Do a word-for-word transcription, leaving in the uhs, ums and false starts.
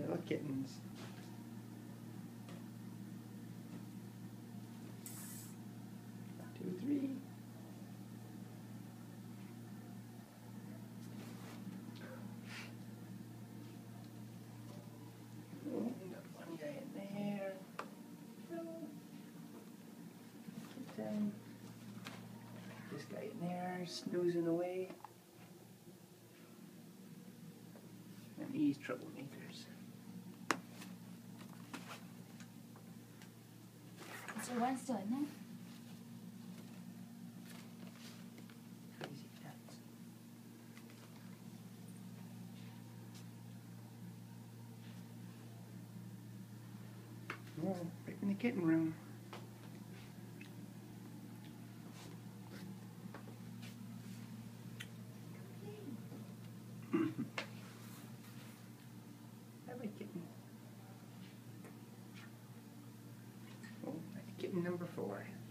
Little kittens. One, two, three. Oh, got one guy in there. Kitten. This guy in there snoozing away. And these troublemakers. Is there one still in there? Crazy cats. Oh, right in the kitten room. Have a kitten. Oh, that's kitten number four.